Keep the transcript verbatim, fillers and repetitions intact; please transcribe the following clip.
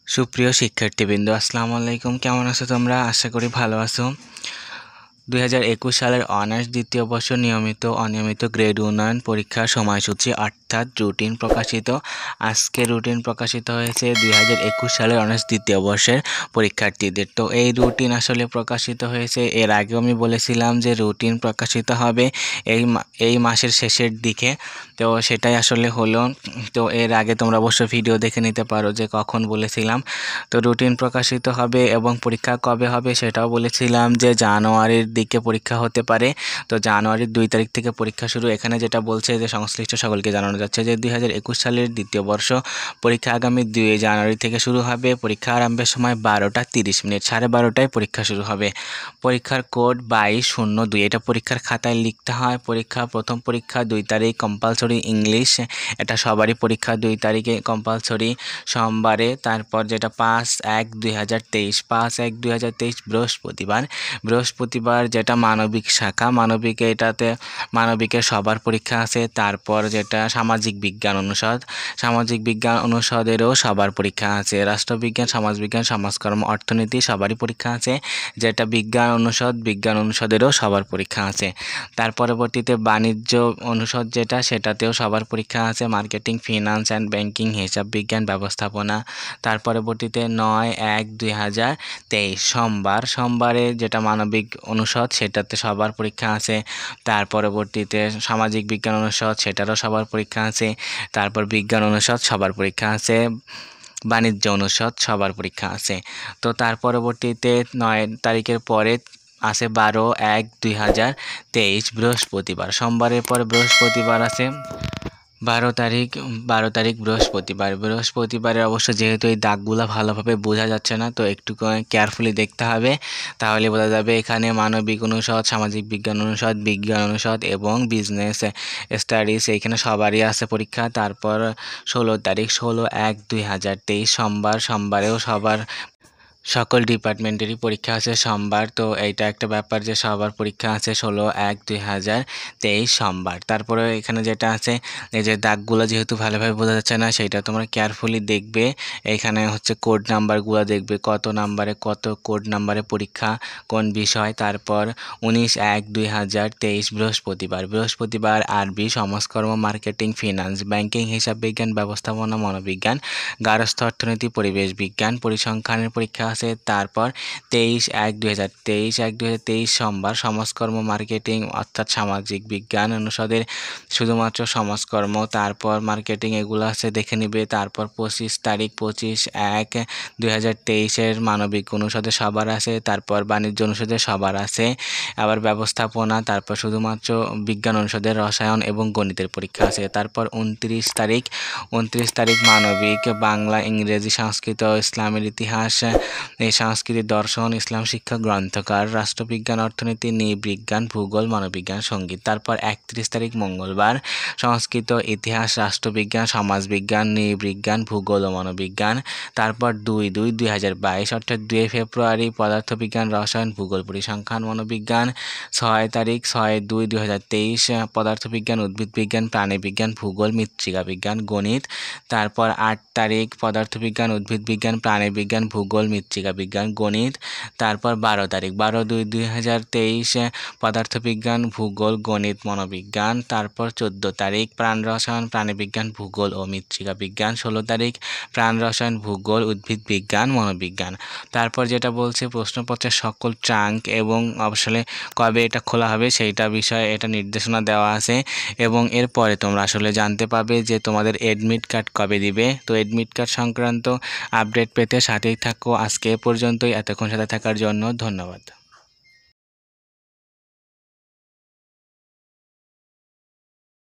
সুপ্রিয় শিক্ষার্থীবৃন্দ, আসসালামু আলাইকুম। কেমন আছো তোমরা? আশা করি ভালো আছো। দুই হাজার একুশ সালের অনার্স দ্বিতীয় বর্ষ নিয়মিত অনিয়মিত গ্রেড উন্নয়ন পরীক্ষার সময়সূচি অর্থাৎ রুটিন প্রকাশিত। আজকে রুটিন প্রকাশিত হয়েছে দুই হাজার একুশ সালের অনার্স দ্বিতীয় বর্ষের পরীক্ষার্থীদের। তো এই রুটিন আসলে প্রকাশিত হয়েছে, এর আগেও আমি বলেছিলাম যে রুটিন প্রকাশিত হবে এই এই মাসের শেষের দিকে। তো সেটাই আসলে হলো। তো এর আগে তোমরা অবশ্য ভিডিও দেখে নিতে পারো যে কখন বলেছিলাম। তো রুটিন প্রকাশিত হবে এবং পরীক্ষা কবে হবে সেটাও বলেছিলাম যে জানুয়ারির দিকে পরীক্ষা হতে পারে। তো জানুয়ারির দুই তারিখ থেকে পরীক্ষা শুরু। এখানে যেটা বলছে যে সংশ্লিষ্ট সকলকে জানানো যাচ্ছে যে দুই হাজার একুশ সালের দ্বিতীয় বর্ষ পরীক্ষা আগামী দুই জানুয়ারি থেকে শুরু হবে। পরীক্ষা আরম্ভের সময় বারোটা তিরিশ মিনিট, সাড়ে বারোটায় পরীক্ষা শুরু হবে। পরীক্ষার কোড বাইশ শূন্য দুই, এটা পরীক্ষার খাতায় লিখতে হয়। পরীক্ষা প্রথম পরীক্ষা দুই তারিখ কম্পালসরি ইংলিশ, এটা সবারই পরীক্ষা দুই তারিখে কম্পালসরি সোমবারে। তারপর যেটা পাঁচ এক দুই হাজার তেইশ পাঁচ এক দুই হাজার তেইশ বৃহস্পতিবার বৃহস্পতিবার যেটা মানবিক শাখা, মানবিক এটাতে মানবিকের সবার পরীক্ষা আছে। তারপর যেটা সামাজিক বিজ্ঞান অনুষদ, সামাজিক বিজ্ঞান অনুষদেরও সবার পরীক্ষা আছে। রাষ্ট্রবিজ্ঞান, সমাজবিজ্ঞান, সমাজকর্ম, অর্থনীতি সবারই পরীক্ষা আছে। যেটা বিজ্ঞান অনুষদ, বিজ্ঞান অনুষদেরও সবার পরীক্ষা আছে। তার পরবর্তীতে বাণিজ্য অনুষদ যেটা, সেটাতেও সবার পরীক্ষা আছে। মার্কেটিং, ফিনান্স অ্যান্ড ব্যাংকিং, হিসাব বিজ্ঞান, ব্যবস্থাপনা। তার পরবর্তীতে নয় এক দুই হাজার তেইশ সোমবার সোমবারে যেটা মানবিক অনুষদ, সেটাতে সবার পরীক্ষা আছে। তার পরবর্তীতে সামাজিক বিজ্ঞান অনুষদ, সেটারও সবার পরীক্ষা আছে। তারপর বিজ্ঞান অনুষদ সবার পরীক্ষা আছে। বাণিজ্য অনুষদ সবার পরীক্ষা আছে। তো তার পরবর্তীতে নয় তারিখের পরে আছে বারো এক দুই হাজার তেইশ বৃহস্পতিবার। সোমবারের পর বৃহস্পতিবার আছে বারো তারিখ বারো তারিখ বৃহস্পতিবার বৃহস্পতিবারে অবশ্য যেহেতু এই দাগগুলো ভালোভাবে বোঝা যাচ্ছে না, তো একটু কেয়ারফুলি দেখতে হবে, তাহলে বোঝা যাবে। এখানে মানবিক অনুষদ, সামাজিক বিজ্ঞান অনুষদ, বিজ্ঞান অনুষদ এবং বিজনেস স্টাডিজ, এইখানে সবারই আছে পরীক্ষা। তারপর ষোলো তারিখ ষোলো এক দুই হাজার তেইশ সোমবার সোমবারেও সবার সকল ডিপার্টমেন্টেরই পরীক্ষা আছে সোমবার। তো এইটা একটা ব্যাপার যে সবার পরীক্ষা আছে ষোলো এক দুই হাজার তেইশ সোমবার। তারপরে এখানে যেটা আছে, এই যে দাগগুলো যেহেতু ভালোভাবে বোঝা যাচ্ছে না, সেইটা তোমরা কেয়ারফুলি দেখবে। এইখানে হচ্ছে কোড নাম্বারগুলো দেখবে, কত নাম্বারে কত কোড নাম্বারে পরীক্ষা, কোন বিষয়। তারপর উনিশ এক দুই হাজার তেইশ বৃহস্পতিবার বৃহস্পতিবার আরবি, সমাজকর্ম, মার্কেটিং, ফিনান্স, ব্যাংকিং, হিসাব বিজ্ঞান, ব্যবস্থাপনা, মনোবিজ্ঞান, গার্হস্থ্য অর্থনীতি, পরিবেশ বিজ্ঞান, পরিসংখ্যানের পরীক্ষা আছে। তারপর তেইশ এক দুই হাজার তেইশ এক দুই হাজার তেইশ সোমবার সমাজকর্ম, মার্কেটিং অর্থাৎ সামাজিক বিজ্ঞান অনুষদের শুধুমাত্র সমাজকর্ম, তারপর মার্কেটিং, এগুলো আছে দেখে নিবে। তারপর পঁচিশ তারিখ পঁচিশ এক দুই হাজার তেইশের মানবিক অনুষদে সবার আছে। তারপর বাণিজ্য অনুষদে সবার আছে। আবার ব্যবস্থাপনা, তারপর শুধুমাত্র বিজ্ঞান অনুষদের রসায়ন এবং গণিতের পরীক্ষা আছে। তারপর উনত্রিশ তারিখ উনত্রিশ তারিখ মানবিক, বাংলা, ইংরেজি, সংস্কৃত, ইসলামের ইতিহাস, এই সংস্কৃতি, দর্শন, ইসলাম শিক্ষা, গ্রন্থকার, রাষ্ট্রবিজ্ঞান, অর্থনীতি, নৃবিজ্ঞান, ভূগোল, মনোবিজ্ঞান, সঙ্গীত। তারপর একত্রিশ তারিখ মঙ্গলবার সংস্কৃত, ইতিহাস, রাষ্ট্রবিজ্ঞান, সমাজবিজ্ঞান, নৃবিজ্ঞান, ভূগোল ও মনোবিজ্ঞান। তারপর দুই দুই দুই হাজার বাইশ অর্থাৎ দুই ফেব্রুয়ারি পদার্থবিজ্ঞান, রসায়ন, ভূগোল, পরিসংখ্যান, মনোবিজ্ঞান। ছয় তারিখ ছয় দুই দুই হাজার তেইশ পদার্থবিজ্ঞান, উদ্ভিদ বিজ্ঞান, প্রাণীবিজ্ঞান, ভূগোল, মৃত্তিকা বিজ্ঞান, গণিত। তারপর আট তারিখ পদার্থবিজ্ঞান, উদ্ভিদ বিজ্ঞান, প্রাণীবিজ্ঞান, ভূগোল, মৃত্তিকা বিজ্ঞান, গণিত। তারপর বারো তারিখ বারো দুই দুই হাজার তেইশ পদার্থবিজ্ঞান, ভূগোল, গণিত, মনোবিজ্ঞান। তারপর চোদ্দ তারিখ প্রাণ রসায়ন, প্রাণীবিজ্ঞান, ভূগোল ও মৃত্তিকা বিজ্ঞান। ষোলো তারিখ প্রাণ রসায়ন, ভূগোল, উদ্ভিদ বিজ্ঞান, মনোবিজ্ঞান। তারপর যেটা বলছে প্রশ্নপত্রের সকল ট্রাঙ্ক এবং আসলে কবে এটা খোলা হবে সেইটা বিষয়ে এটা নির্দেশনা দেওয়া আছে। এবং এরপরে তোমরা আসলে জানতে পাবে যে তোমাদের এডমিট কার্ড কবে দিবে। তো এডমিট কার্ড সংক্রান্ত আপডেট পেতে সাথেই থাকো। আজকে এ পর্যন্তই। এতক্ষণ সাথে থাকার জন্য ধন্যবাদ।